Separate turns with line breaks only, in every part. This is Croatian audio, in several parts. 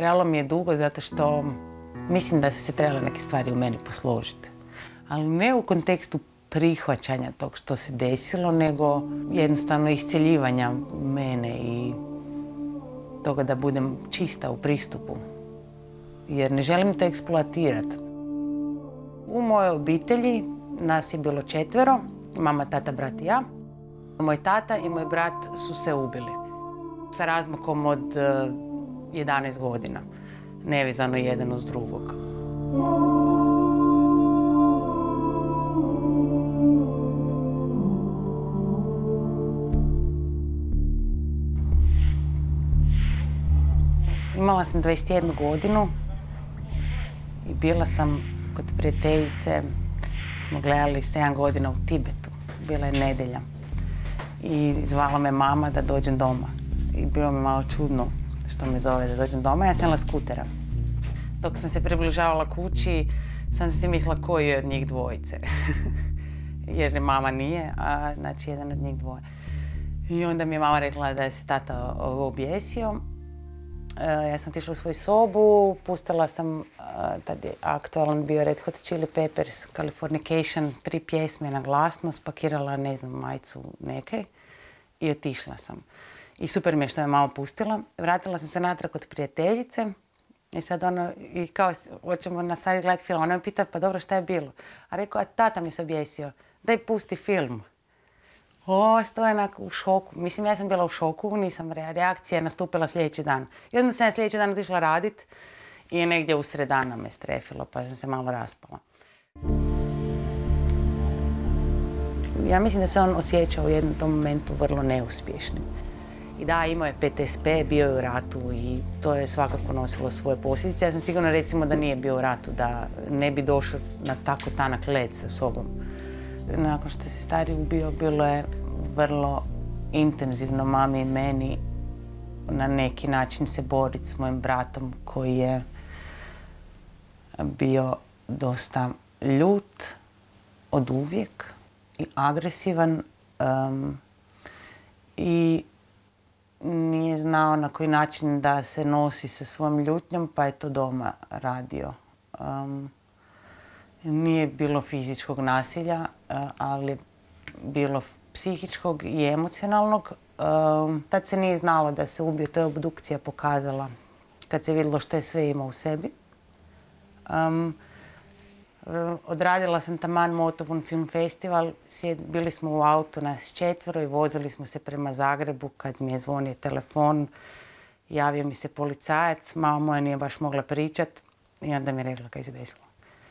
Trebalo mi je dugo zato što mislim da su se trebale neke stvari u meni posložiti. Ali ne u kontekstu prihvaćanja tog što se desilo, nego jednostavno iscjeljivanja mene i toga da budem čista u pristupu. Jer ne želim to eksploatirati. U mojoj obitelji nas je bilo 4, mama, tata, brat i ja. Moj tata i moj brat su se ubili sa razmakom od 11 godina, nevezano jedan uz drugog. Imala sam 21 godinu i bila sam kod prijateljice, smo gledali 7 godina u Tibetu, bila je nedjelja i zvala me mama da dođem doma. I bilo mi malo čudno što me zove da dođem doma, ja sam jela skutera. Dok sam se približavala kući, sam si mislila koji je od njih dvojice. Jer mama nije, a znači jedan od njih dvoje. I onda mi je mama rekla da je se tata objesio. Ja sam otišla u svoju sobu, pustila sam, tad je aktualan bio Red Hot Chili Peppers, Californication, 3 pjesme na glasno, spakirala, ne znam, majicu neke i otišla sam. I super mi je što me mama pustila. Vratila sam se natrag kod prijateljice i sad ono, i kao hoćemo nastaviti gledati film. Ona me pita, pa dobro, šta je bilo? A rekao, a tata mi se objesio, daj pusti film. Stoje onako u šoku. Mislim, ja sam bila u šoku, nisam reakcija je nastupila sljedeći dan. I onda sam ja sljedeći dan otišla radit i negdje usred dana me strefilo, pa sam se malo raspala. Ja mislim da se on osjećao u jednom tom momentu vrlo neuspješnim. I da, imao je PTSP, bio je u ratu i to je svakako nosilo svoje posljedice. Ja sam sigurna, recimo, da nije bio u ratu, da ne bi došao na tako tanak led sa sobom. Nakon što se stari ubio, bilo je vrlo intenzivno mami i meni na neki način se boriti s mojim bratom koji je bio dosta ljut od uvijek i agresivan i nije znao na koji način da se nosi sa svojom ljutnjom, pa je to doma radio. Nije bilo fizičkog nasilja, ali bilo psihičkog i emocionalnog. Tad se nije znalo da se ubio, to je obdukcija pokazala kad se vidjelo što je sve imao u sebi. Odradila sam taman Motovun film festival, bili smo u autu nas 4 i vozili smo se prema Zagrebu kad mi je zvonio telefon. Javio mi se policajac, mama moja nije baš mogla pričat i onda mi je rekla kaj se desilo.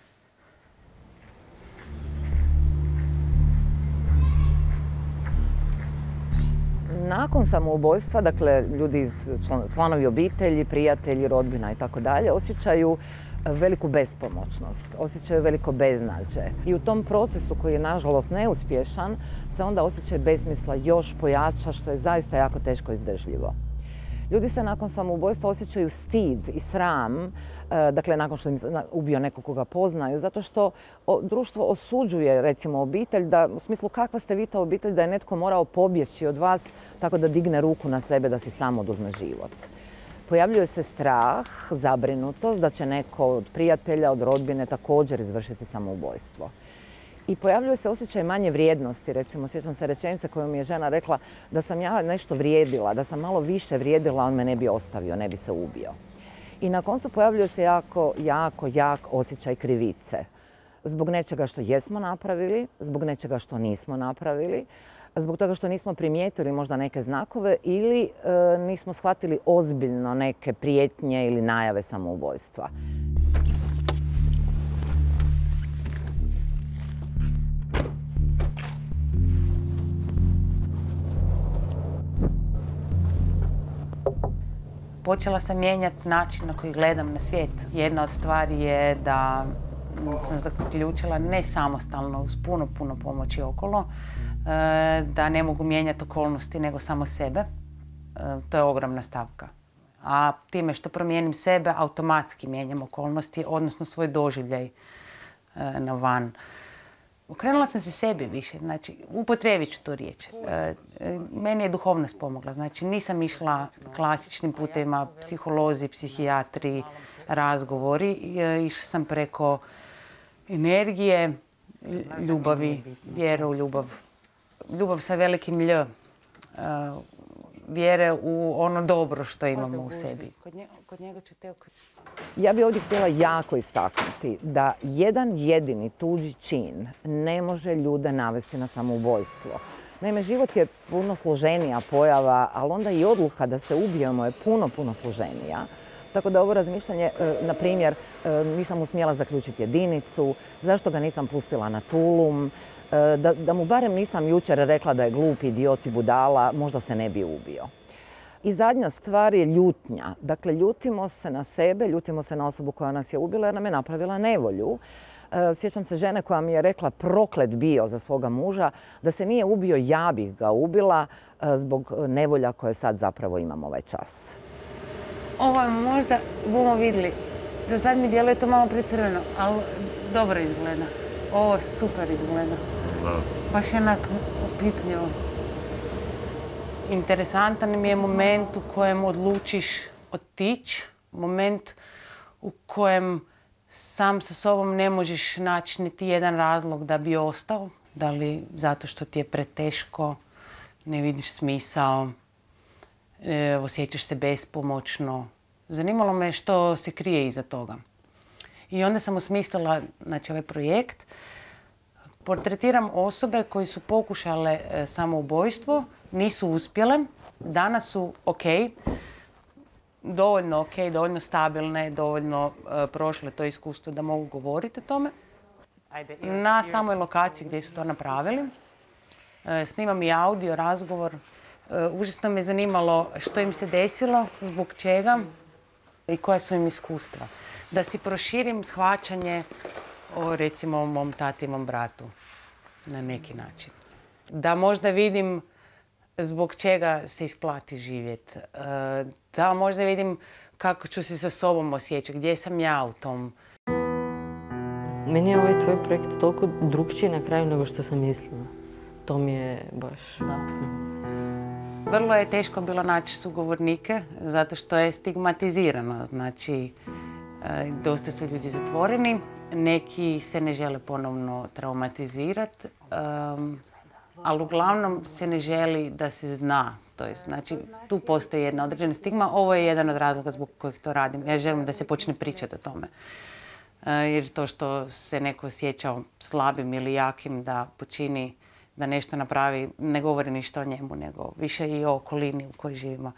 Nakon samoubojstva, dakle, ljudi, članovi obitelji, prijatelji, rodbina i tako dalje, osjećaju veliku bespomoćnost, osjećaju veliko beznađe. I u tom procesu koji je nažalost neuspješan se onda osjećaj besmisla još pojača, što je zaista jako teško izdržljivo. Ljudi se nakon samoubojstva osjećaju stid i sram, dakle nakon što im ubio nekog koga poznaju, zato što društvo osuđuje recimo obitelj, da u smislu kakva ste vi ta obitelj da je netko morao pobjeći od vas tako da digne ruku na sebe da si sam oduzme život. Pojavljuje se strah, zabrinutost da će neko od prijatelja, od rodbine također izvršiti samoubojstvo. I pojavljuje se osjećaj manje vrijednosti. Recimo, sjećam se rečenice koju mi je žena rekla da sam ja nešto vrijedila, da sam malo više vrijedila, on me ne bi ostavio, ne bi se ubio. I na koncu pojavljuje se jak osjećaj krivice. Zbog nečega što jesmo napravili, zbog nečega što nismo napravili, zbog toga što nismo primijetili možda neke znakove ili nismo shvatili ozbiljno neke prijetnje ili najave samoubojstva.
Počela sam mijenjati način na koji gledam na svijet. Jedna od stvari je da sam zaključila ne samostalno, uz puno pomoći okolo, da ne mogu mijenjati okolnosti nego samo sebe. To je ogromna stavka. A time što promijenim sebe, automatski mijenjam okolnosti, odnosno svoj doživljaj na van. okrenula sam se sebi više, znači upotrijebit ću tu riječ. Meni je duhovnost pomogla, znači nisam išla klasičnim putevima, psiholozi, psihijatri, razgovori. Išla sam preko energije, ljubavi, vjere u ljubav. Ljubav sa velikim lj. Vjere u ono dobro što imamo u sebi. Kod njega ću te...
Ja bih ovdje htjela jako istaknuti da jedan jedini tuđi čin ne može ljude navesti na samoubojstvo. Naime, život je puno složenija pojava, ali onda i odluka da se ubijemo je puno složenija. Tako da ovo razmišljanje, na primjer, nisam mu smjela zaključiti jedinicu, zašto ga nisam pustila na tulum, da mu barem nisam jučer rekla da je glup, idiot i budala, možda se ne bi ubio. I zadnja stvar je ljutnja. Dakle, ljutimo se na sebe, ljutimo se na osobu koja nas je ubila jer nam je napravila nevolju. Sjećam se žene koja mi je rekla proklet bio za svoga muža, da se nije ubio, ja bih ga ubila zbog nevolja koje sad zapravo imam ovaj čas.
Ovo je možda, bomo vidjeli, za sad mi djeluje to malo precrveno, ali dobro izgleda. Ovo super izgleda. Baš jednak opipnjivo. Interesantan mi je moment u kojem odlučiš otići, moment u kojem sam sa sobom ne možeš naći niti jedan razlog da bi ostao. Da li zato što ti je preteško, ne vidiš smisao, osjećaš se bespomoćno. Zanimalo me što se krije iza toga. I onda sam osmislila ovaj projekt. Portretiram osobe koji su pokušale samoubojstvo, nisu uspjele, danas su ok, dovoljno stabilne, dovoljno prošle to iskustvo da mogu govoriti o tome. Na samoj lokaciji gdje su to napravili. Snimam i audio, razgovor. Užasno me zanimalo što im se desilo, zbog čega i koja su im iskustva. Da si proširim shvaćanje o recimo mom tati i mom bratu na neki način. Da možda vidim zbog čega se isplati živjeti. Da možda vidim kako ću se sa sobom osjećati, gdje sam ja u tom.
Meni je ovaj tvoj projekt toliko drukčiji na kraju nego što sam mislila. To mi je baš...
Vrlo je teško bilo naći sugovornike zato što je stigmatizirano. Znači, dosta su ljudi zatvoreni, neki se ne žele ponovno traumatizirati, ali uglavnom se ne želi da se zna. Znači, tu postoji jedna određena stigma. Ovo je jedan od razloga zbog kojih to radim. Ja želim da se počne pričati o tome. Jer to što se neko osjećao slabim ili jakim da počini, da nešto napravi, ne govori ništa o njemu, nego više i o okolini u kojoj živimo.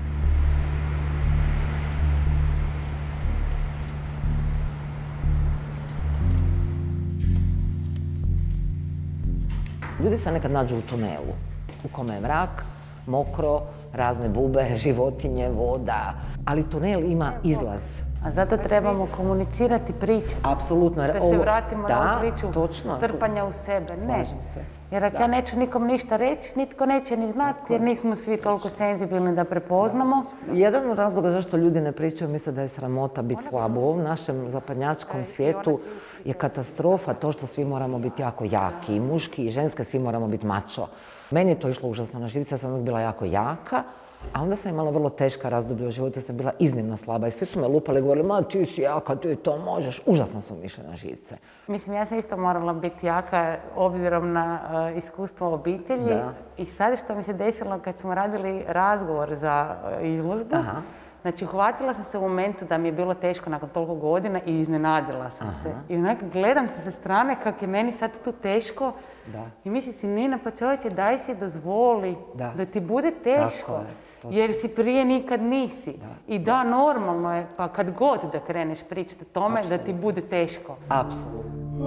Ljudi se nekad nađu u tunelu, u kome je mrak, mokro, razne bube, životinje, voda, ali tunel ima izlaz.
A zato trebamo komunicirati priče.
Apsolutno.
Da se vratimo na priču
točno.
Trpanja u sebe. Ne.
Slažem se.
Jer ako ja neću nikom ništa reći, nitko neće ni znati jer nismo svi toliko senzibilni da prepoznamo.
Jedan od razloga zašto ljudi ne pričaju misle da je sramota biti slabo. U ovom našem zapadnjačkom svijetu je katastrofa to što svi moramo biti jako jaki. I muški i ženske, svi moramo biti mačo. Meni je to išlo užasno na živce, ja sam uvijek bila jako jaka. A onda sam imala vrlo teška razdoblja u životu, sam bila iznimno slaba i svi su me lupali i govorili, ma ti si jaka, ti to možeš. Užasno su mi išle na živce.
Mislim, ja sam isto morala biti jaka obzirom na iskustvo obitelji. Da. I sad što mi se desilo kad smo radili razgovor za izložbu, znači uhvatila sam se u momentu da mi je bilo teško nakon toliko godina i iznenadila sam se. I onak gledam se sa strane kako je meni sad tu teško. Da. I misli si, Nina, pa čovječe, daj si dozvoli da ti bude teško. Jer si prije nikad nisi. I da, normalno je, pa kad god da kreneš pričati o tome, da ti bude teško.
Apsolutno.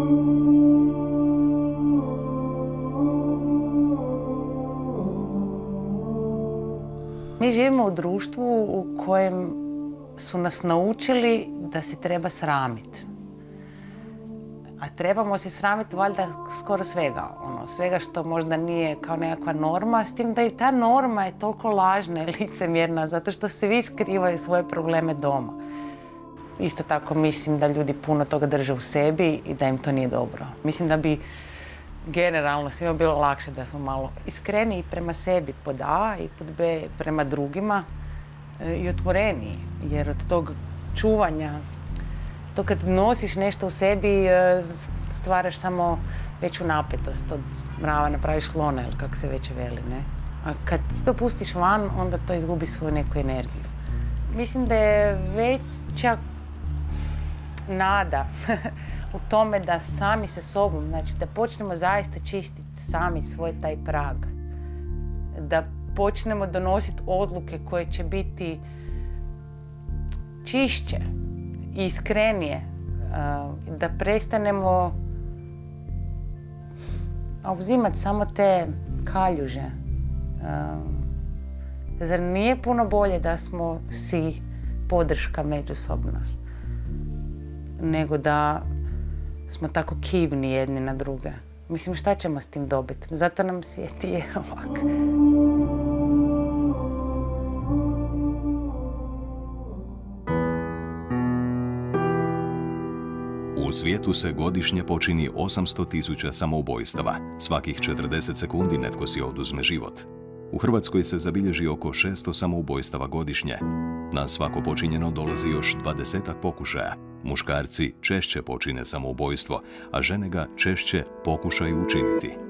Mi živimo u društvu u kojem su nas naučili da se treba sramiti. A trebamo se sramiti valjda skoro svega. Svega što možda nije kao nekakva norma, s tim da i ta norma je toliko lažna i licemjerna zato što svi skrivaju svoje probleme doma. Isto tako mislim da ljudi puno toga drže u sebi i da im to nije dobro. Mislim da bi generalno svima bilo lakše da smo malo iskreniji prema sebi pod A i pod B prema drugima i otvoreniji. Jer od tog čuvanja, to kad nosiš nešto u sebi stvaraš samo veću napetost, od mrava napraviš slona ili kako se već veli, ne? A kad to pustiš van, onda to izgubi svoju neku energiju. Mislim da je veća nada u tome da sami sa sobom, znači da počnemo zaista čistiti sami svoj taj prag. Da počnemo donositi odluke koje će biti čišće i iskrenije. Da prestanemo uzimati samo te kaljuže. Zar nije puno bolje da smo si podrška međusobna, nego da smo tako kivni jedni na druge? Mislim, šta ćemo s tim dobiti? Zato nam svijet je ovak.
U svijetu se godišnje počini 800.000 samoubojstava. Svakih 40 sekundi netko si oduzme život. U Hrvatskoj se zabilježi oko 600 samoubojstava godišnje. Na svako počinjeno dolazi još 20-ak pokušaja. Muškarci češće počine samoubojstvo, a žene ga češće pokušaju učiniti.